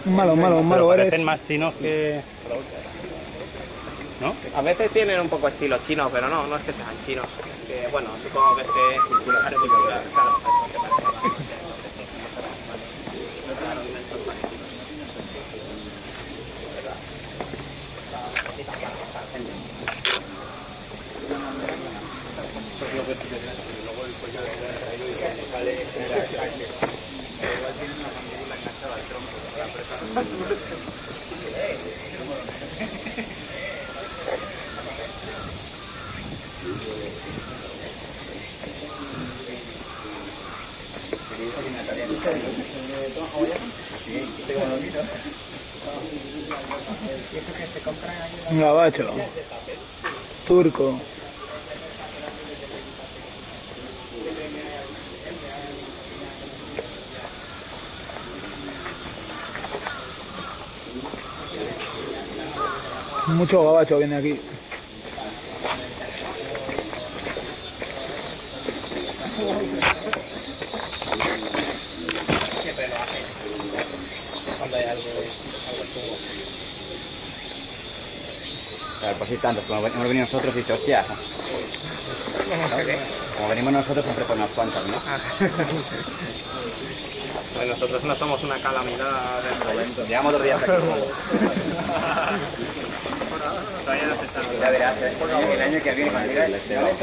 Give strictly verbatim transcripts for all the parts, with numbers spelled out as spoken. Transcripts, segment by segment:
Malo, malo, malo parecen eres. más chinos que... ¿no? A veces tienen un poco estilo chino, pero no, no es que sean chinos. Que, bueno, supongo que es que... Cultura, cultura, claro. Un gabacho. Turco. Mucho gabacho viene aquí. Siempre lo hacen. Cuando hay algo, algo chungo. Claro, pues sí, tantos, como hemos venido nosotros y dice, hostia. Como venimos nosotros siempre con unas cuantas, ¿no? Pues nosotros no somos una calamidad del momento. Llevamos dos días aquí. Todavía no se sabe. Ya verás, el año que viene cuando diga el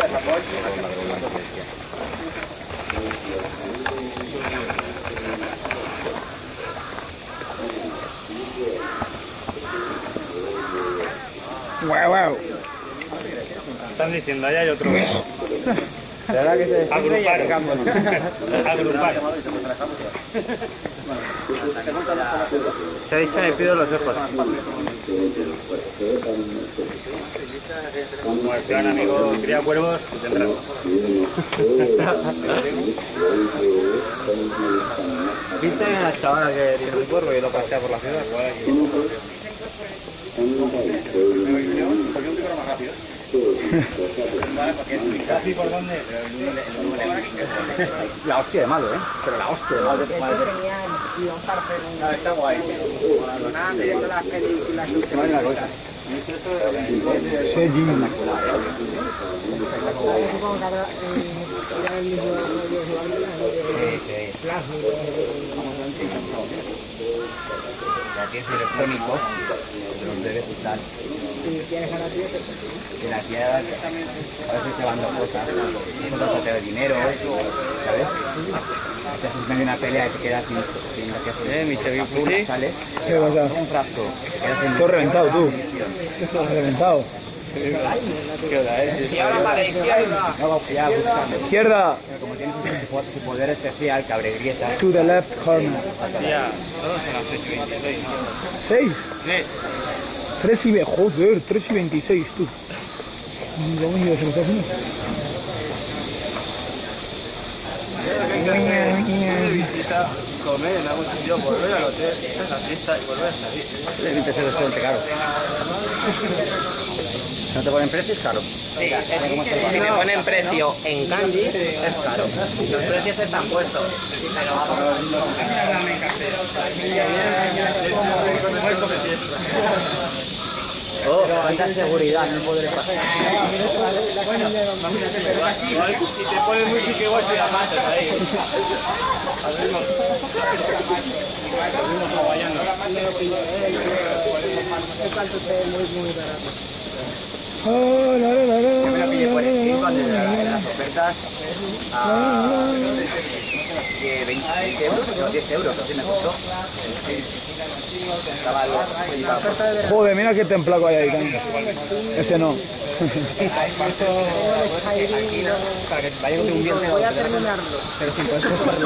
Guau, guau. Están diciendo, ahí hay otro. La verdad que se Agrupar. Agrupar. Se ha dicho me pido los ojos. Como el gran amigo cría cuervos, tendrás. ¿Viste a la chavala que tiene un cuervo y lo pasea por la ciudad? ¿Casi por dónde? La hostia de malo, ¿eh? Pero la hostia de malo. No, está guay. Nada, viendo las películas. Sejin. Aquí es electrónico, de los bebés y tal. Y la tía a veces llevando cosas, nosotros te de dinero, ¿sabes? Te haces medio una pelea y te quedas sin, sin lo que hacer. Eh, mi Chevy Puri. ¿Sales? ¿Qué pasa? Un frasco. Te quedas sin... Tú has reventado, tú. Has reventado. ¿Qué hora es? Y ahora para la izquierda. No, ya, buscando. Izquierda. Como tienes su poder especial, que abre grietas. To the left corner. Ya, todos son las seis y veintiséis. ¿seis? Sí. tres y ve. Joder, tres y veintiséis, tú. ¿Cómo se lo está haciendo? Visita, comer en algún sitio, volver al hotel, hacer la fiesta y volver a salir. Debe ser bastante caro. ¿No te ponen precios? Caro. Sí, si te ponen precio en kanji, es caro. Los precios están puestos. Oh, cuánta seguridad, no podré pasar. Si te pones música igual te la matas ahí. Oh, la, la, la, la, Yo me lo pillé por el cuando de las ofertas a veinte euros, o diez euros, así me costó. Estaba lo... Joder, mira qué templaco hay ahí, Cani. Ese no. Voy a terminarlo. Pero sin poder comprarlo.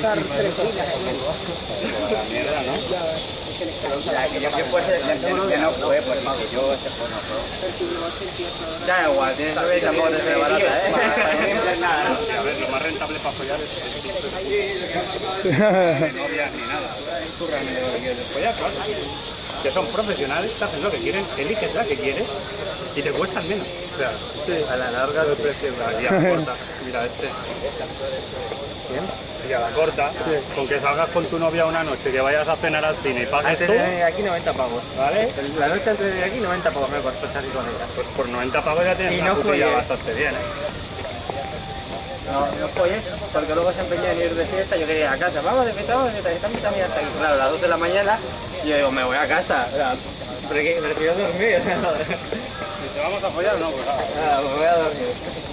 La mierda, ¿no? Ya, que yo que fuese, ya no fue, pues que yo este juego no fue. Ya igual, tienes que ver tampoco te sale barata, ¿eh? Nada, no. A ver, lo más rentable para follar es novias ni nada. Tú realmente lo que quieres es follar, claro. Que son profesionales, te hacen lo que quieren, eliges la que quieres y te cuestan menos. O sea, Sí, a la larga el precio. la corta. Mira este. Y a la corta, con que salgas con tu novia una noche, que vayas a cenar al cine y pagues Antes tú, de aquí noventa pavos. ¿vale? La noche antes de aquí noventa pavos me costó salir con ella. Pues por noventa pavos ya tienes Y una no putilla juegues. bastante bien, ¿eh? No, no folles, porque luego se empeñó en ir de fiesta, yo quería ir a casa, vamos de fiesta, vamos de fiesta, y estamos también hasta aquí. Claro, a las dos de la mañana, y yo digo, me voy a casa, o sea, pre- prefiero dormir, o sea, ¿Te vamos a follar o no? Pues nada. nada, me voy a dormir.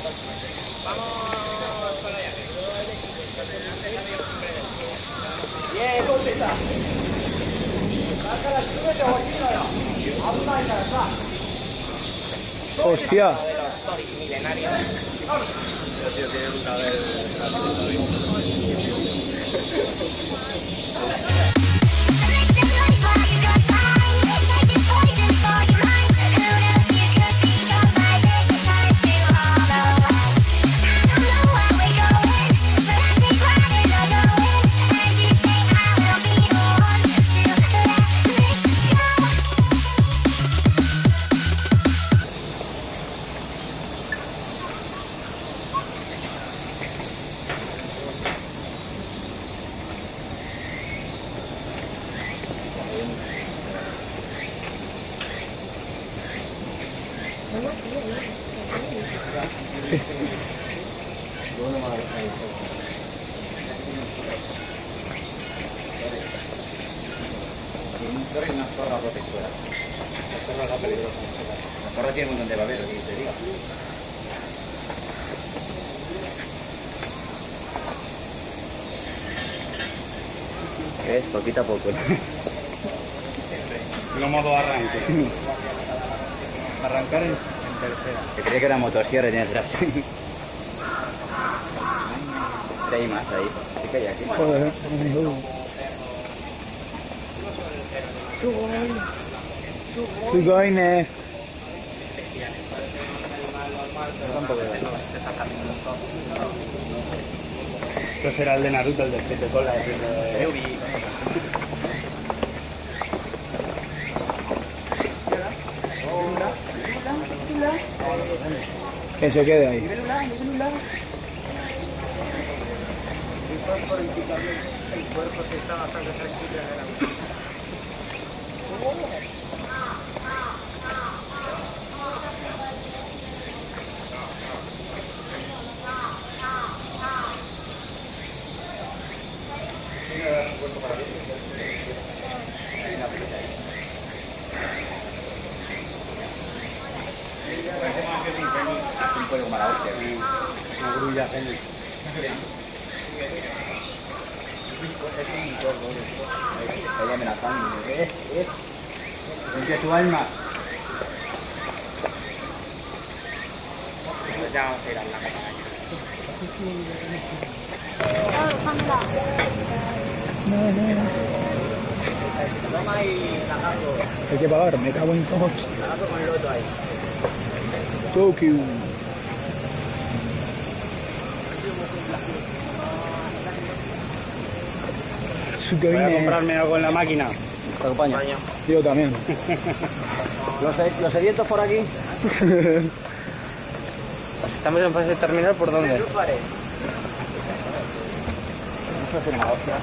Hostia. Una zorra protectora. La zorra es peligrosa. La zorra tiene un montón de baberos, y te digo. ¿Qué es? Poquito a poco. No modo arranque. Arrancar en, en tercera. Que creía que era motosierra y tiene detrás. Hay más ahí. Sí que hay aquí. Joder, amigo. Estoy going, eh. Esto será el de Naruto, el de que te cola. El de Eury. Que se quede ahí. Un pollo como la hostia. Una grulla, gente. Estoy amenazando. ¿Eh? ¿Eh? Limpia tu alma. Ya vamos a ir a la casa. Hay que pagar, me cago en todo. Tokio. Voy a comprarme algo en la máquina. Te acompaño. Yo también. ¿Los, los sedientos por aquí? Estamos en fase terminal, ¿por dónde? Eso es una hostia.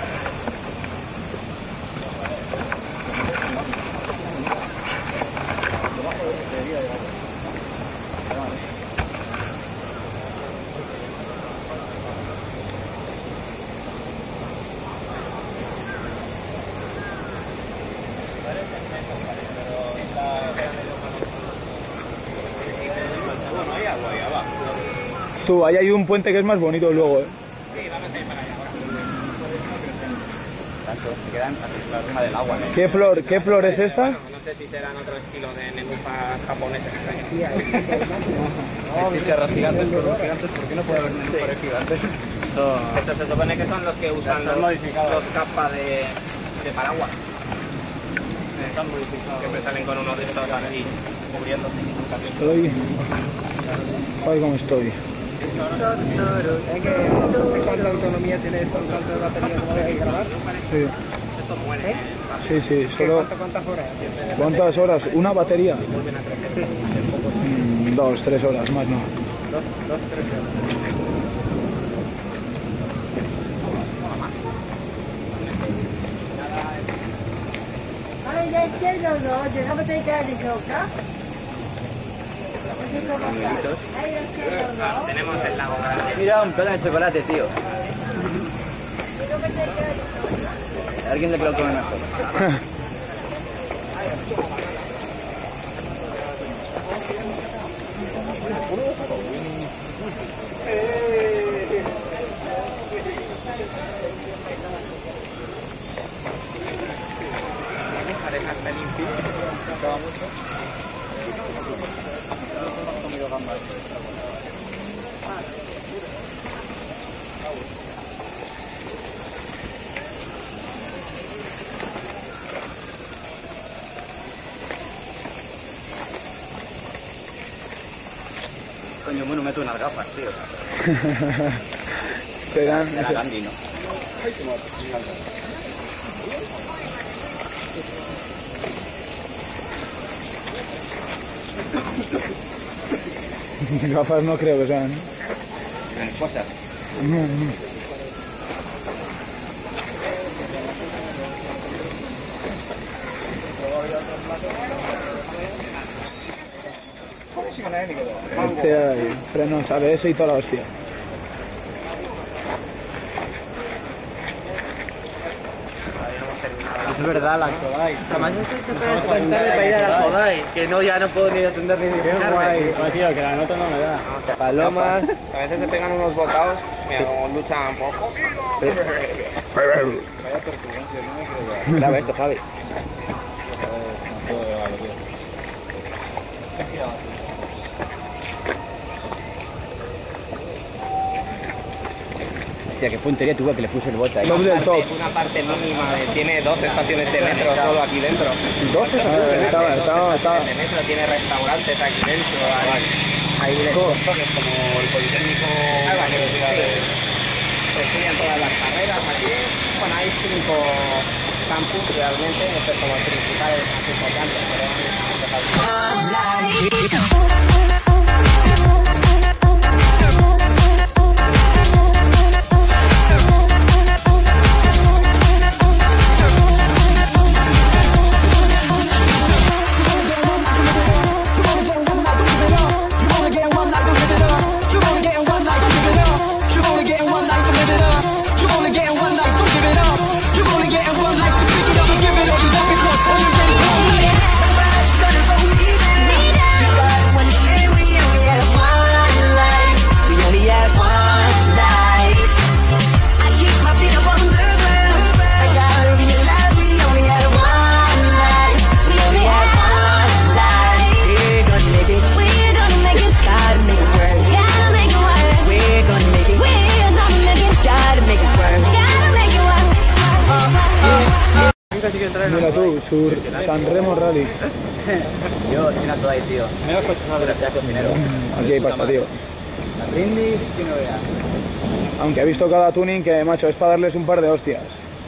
Tú, ahí hay un puente que es más bonito luego, eh. Tanto, se quedan por encima del agua, ¿no? ¿Qué flor, qué flor es esta? No sé si serán otro estilo de nenufas japonesas. No, chicharras gigantes, pero gigantes, ¿por qué no puede haber nenúfares gigantes? Estos se supone que son los que usan los, los capas de, de paraguas. Están modificados. Siempre salen con uno de estos así, cubriendo. Estoy... Ay, cómo estoy. ¿Cuánta autonomía tiene esto? ¿Cuántas baterías puede grabar? Sí, Esto muere. sí, sí. Solo... ¿Cuántas horas? ¿Cuántas horas? ¿Una batería? Mm, dos, tres horas, más no. Dos, dos, tres horas. Tenemos el lago grande. Mira, un pedazo de chocolate, tío. Alguien de que lo come mejor. Coño, bueno, meto unas gafas, tío. Te dan... Era Gandhi, ¿no? Gafas no creo que sean. Cosas. No, no. Este ahí, frenos A B S y toda la hostia. Es verdad, la Alcodai. Jamás no sé qué pensar para ir a la Alcodai, que no, ya no puedo ni atender ni Guay, tío, que la nota no me da. Palomas, a veces se pegan unos bocados, mira, como luchan un poco. Graba esto, Javi. Hostia, qué puntería tuve que le puse el bote ahí. Top del top. Una parte mínima, de, tiene dos estaciones de metro solo aquí dentro. ¿Dos? Estaba, estaba, estaba. De metro, tiene restaurantes aquí dentro. Ahí, ahí les como el Politécnico. Se estudian todas las carreras aquí. Bueno, hay cinco campus realmente, este es como el principal, el más importante, pero Mira tú, sur Sanremo Rally. yo estoy todo ahí, tío. Me voy a cochar de la cocinero. Aquí hay pasta, tío. La brindis, que no veas. Aunque he visto cada tuning que, macho, es para darles un par de hostias.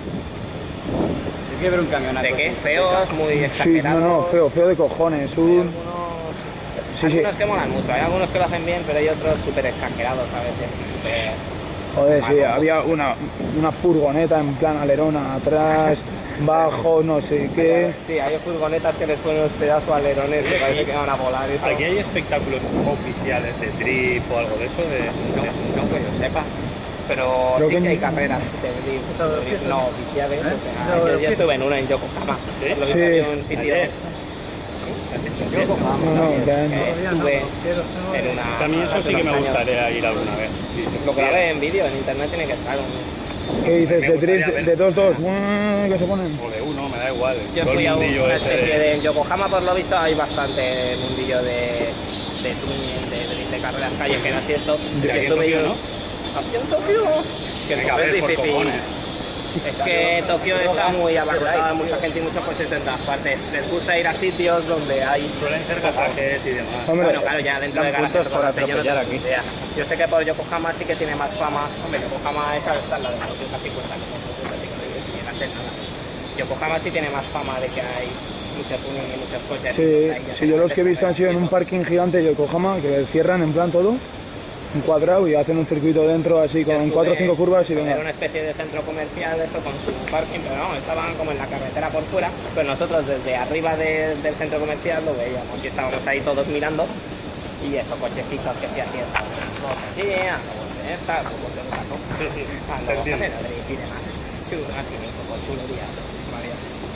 Hay que ver un camionato. ¿De qué? Feos, muy Sí, exagerados. no, no, feo, feo de cojones. Un... Sí, Hay sí. algunos que molan mucho, hay algunos que lo hacen bien, pero hay otros súper exagerados a veces. Súper... Joder, sí, había una, una furgoneta en plan alerona atrás, bajo, no sé qué. Sí, hay furgonetas que les ponen unos pedazos alerones que parece que van a volar. Eso. ¿Aquí hay espectáculos oficiales de trip o algo de eso? De... No, no que yo sepa. Pero Creo sí que que hay en- carreras de drift, de drift no oficiales. O sea, yo, yo estuve en una en Yokohama. ¿Sí? Lo vi Sí. en un sitio. Ayer. ¿Has dicho que? Yokohama. No, no, también. ya- Eh, Estuve en una. A mí eso hace sí que unos me años. gustaría ir alguna vez. Sí, se Lo pudiera. ¿Eh? grabé en vídeo, en internet tiene que estar. un- ¿Qué dices? Me ¿De gustaría tres, ver. de dos, dos? ¿Qué se ponen? O de uno, me da igual. Yo Todo el fui a un- mundillo una ese especie de- de... En Yokohama, por lo visto, hay bastante mundillo de, de tuning, de, de, de carreras callejeras y esto. De aquí en Estuve Tokio, yo- ¿no? ¿Aquí en Tokio? Que Tiene que Tokio haber, es por difícil. cojones. Es que Tokio está muy abarrotada, mucha gente y muchos coches en todas partes. Les gusta ir a sitios donde hay... Suelen ser garajes y demás. Hombre, Bueno, claro, ya dentro de garajes puntos para yo no tengo atropellar ni aquí. idea. Yo sé que por Yokohama sí que tiene más fama. Hombre, Yokohama es está en la de doscientos cincuenta, no hace nada. Yokohama sí tiene más fama de que hay mucho tuning y muchos coches. Sí, Ahí ya sí, yo los que he se visto han sido en un parking gigante de Yokohama, que cierran en plan todo. un cuadrado y hacen un circuito dentro así con cuatro o cinco curvas y venga. Era una especie de centro comercial, eso con su parking, pero no, estaban como en la carretera por fuera, pero nosotros desde arriba de, del centro comercial lo veíamos y estábamos ahí todos mirando y esos cochecitos que se hacían sí, esta, como se nota, ¿no? Ah, no, y demás. Chulo, así mismo, con chulería, María.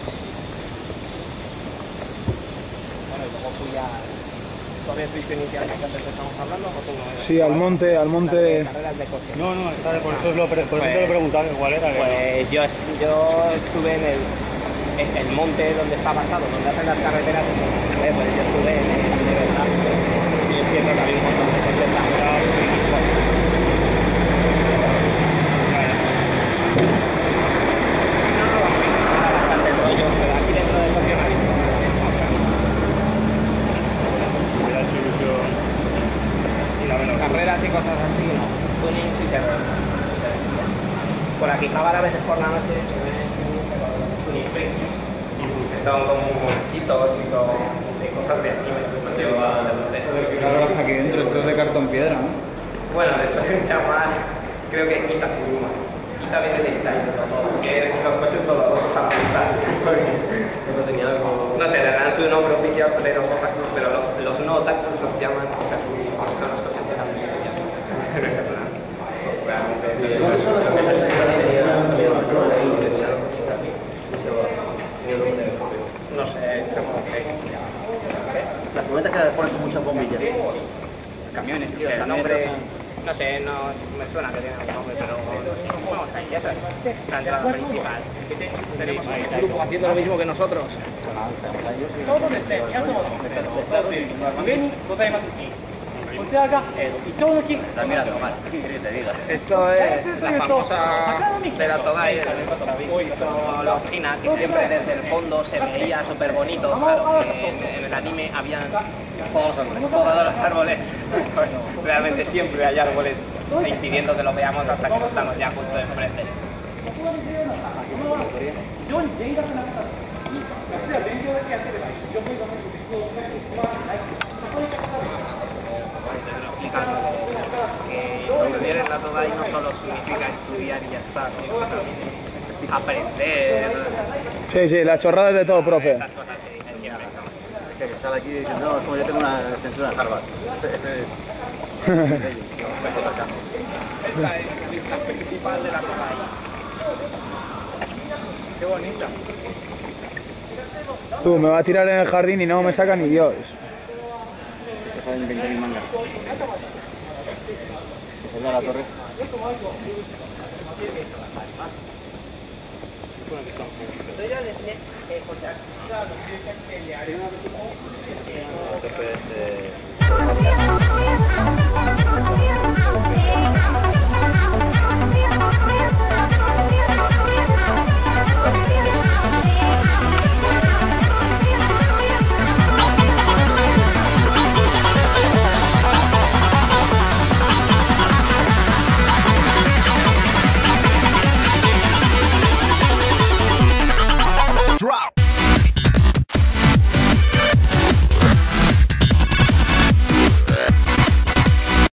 Bueno, y luego fui a... ¿Todavía estuviste iniciando que antes estamos hablando o tú no? Sí, al monte, al monte... Carreras de coche. No, no, está, por eso, es lo, por eso Pues- te lo preguntaba, igual era. que no. Pues yo, yo estuve en el, en el monte donde está basado, donde hacen las carreteras, eh, pues yo estuve en el de verdad. Y es cierto que había un montón de coches labrados y bueno. No, no, vamos, era bastante el rollo, pero aquí dentro de Tokio no hay nada. Era el servicio y la velocidad. Carreras y cosas así, no. Tuning sí se ve. Por aquí acabar a veces por la noche se ve tuning free. Son como momentcitos y con y cosas de anime. Claro, aquí dentro esto es de cartón piedra, ¿no? Bueno, eso se llama, creo que Ita Kuruma. Ita viene de Ita, que es los coches todos los japoneses. No sé, le dan su nombre oficial, pero los otakus, pero los, los no otakus los llaman Ita Kuruma. Son los coches de japoneses. No sé, como que... Las cubetas que le ponen muchas bombillas. Camiones, tío, el nombre... No sé, no me suena que tiene un nombre, pero... Vamos ahí, ya sabes. La entrada principal. Tenemos ahí un grupo haciendo lo mismo que nosotros. Estás mirando mal, ¿qué te diga? Esto es la famosa Cera Todai, hizo los chinas, que siempre desde el fondo se veía súper bonito. Claro, que en, en el anime habían todos los árboles. Realmente siempre hay árboles impidiendo que lo veamos hasta que estamos ya justo enfrente. Explicando que vivir en la Todai no solo significa estudiar y ya está, sino que también aprender. Sí, sí, las chorradas de todo, profe. Estas cosas que dicen siempre. Que sale aquí diciendo, no, es como yo tengo una censura en Harvard. Esta es la principal de la Todai. Qué bonita. Tú, me va a tirar en el jardín y no me saca ni Dios. Que salen veinte mil mangas. Que salga la torre. Bueno,